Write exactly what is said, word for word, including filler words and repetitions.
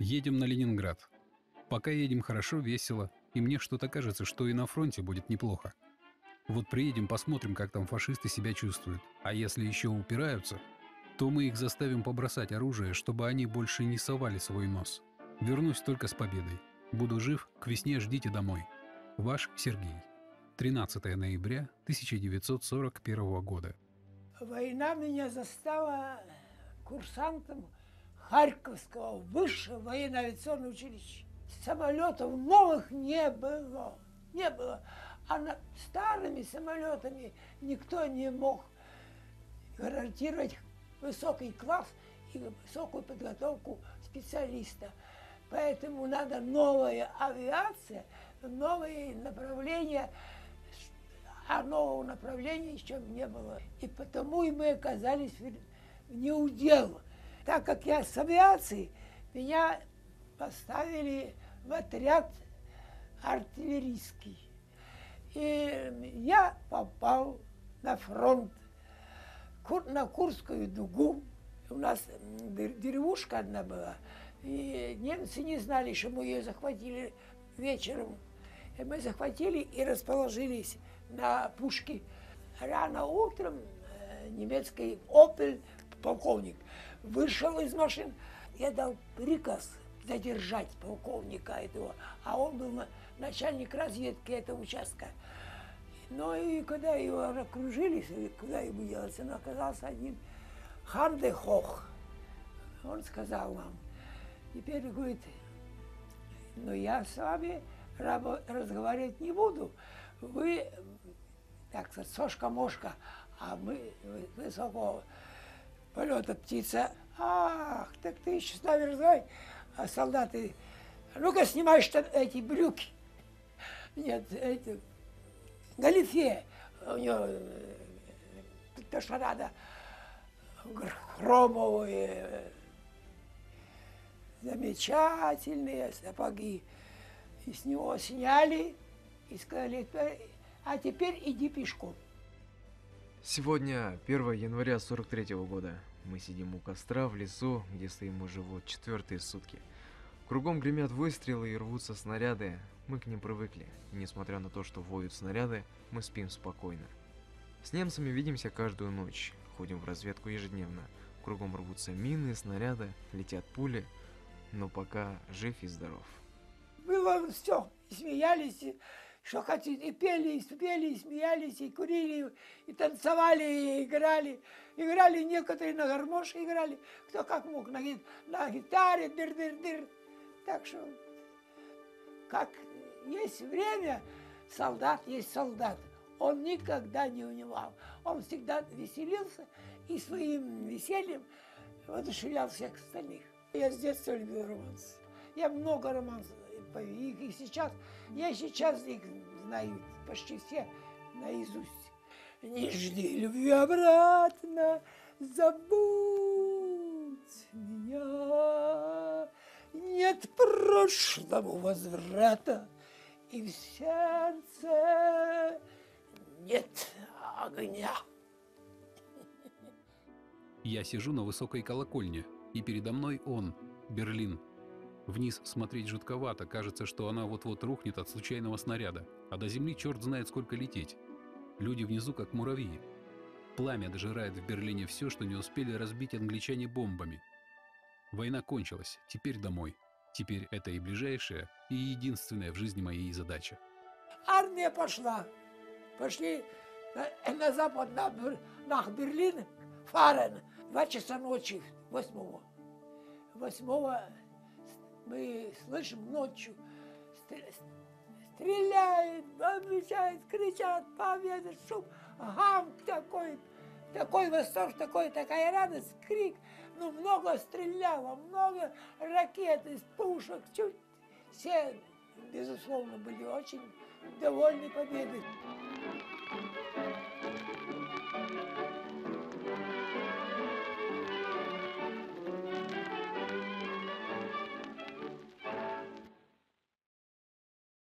Едем на Ленинград. Пока едем хорошо, весело, и мне что-то кажется, что и на фронте будет неплохо. Вот приедем, посмотрим, как там фашисты себя чувствуют. А если еще упираются, то мы их заставим побросать оружие, чтобы они больше не совали свой нос. Вернусь только с победой. Буду жив, к весне ждите домой. Ваш Сергей. тринадцатое ноября тысяча девятьсот сорок первого года. Война меня застала курсантом Харьковского высшего военно-авиационного училища. Самолетов новых не было. Не было. А над старыми самолетами никто не мог гарантировать высокий класс и высокую подготовку специалиста. Поэтому надо новая авиация, новые направления, а нового направления еще не было. И потому и мы оказались в неудел. Так как я с авиацией, меня поставили в отряд артиллерийский. И я попал на фронт, на Курскую дугу. У нас деревушка одна была, и немцы не знали, что мы ее захватили вечером. И мы захватили и расположились на пушке. Рано утром немецкий «Опель», полковник, вышел из машин. Я дал приказ задержать полковника этого, а он был начальник разведки этого участка. Ну и когда его окружили, куда ему делать, он оказался один Хан де Хох. Он сказал нам, теперь говорит, ну я с вами разговаривать не буду. Вы, так сказать, сошка-мошка, а мы высокого полета птица. Ах, так ты еще с нами разговариваешь. А солдаты, ну-ка снимай что эти брюки. Нет, эти, галифе. У него то, что надо, хромовые, замечательные сапоги. И с него сняли и сказали, а теперь иди пешком. Сегодня первое января сорок третьего года. Мы сидим у костра в лесу, где стоим уже вот четвертые сутки. Кругом гремят выстрелы и рвутся снаряды. Мы к ним привыкли, и несмотря на то, что воют снаряды, мы спим спокойно. С немцами видимся каждую ночь, ходим в разведку ежедневно. Кругом рвутся мины, снаряды, летят пули, но пока жив и здоров. Было все, и смеялись, и что хотите, и пели, и спели, и смеялись, и курили, и танцевали, и играли. Играли некоторые на гармошке играли, кто как мог, на, на гитаре, дыр-дыр-дыр. Так что, как есть время, солдат есть солдат. Он никогда не унывал. Он всегда веселился и своим весельем воодушевлял всех остальных. Я с детства любил романсы. Я много романсов их и сейчас, я сейчас их знаю почти все наизусть. Не жди любви обратно, забудь меня. Нет прошлому возврата, и в сердце нет огня. Я сижу на высокой колокольне, и передо мной он, Берлин. Вниз смотреть жутковато, кажется, что она вот-вот рухнет от случайного снаряда, а до земли черт знает сколько лететь. Люди внизу как муравьи. Пламя дожирает в Берлине все, что не успели разбить англичане бомбами. Война кончилась, теперь домой. Теперь это и ближайшая, и единственная в жизни моей задача. Армия пошла. Пошли на, на запад, на, на Берлин, Фарен. Два часа ночи, восьмого. Восьмого мы слышим ночью, стреляют, отвечают, кричат, победа, шум, гам такой, такой восторг, такой, такая радость, крик. Ну, много стреляло, много ракет из пушек. Чуть. Все, безусловно, были очень довольны победой.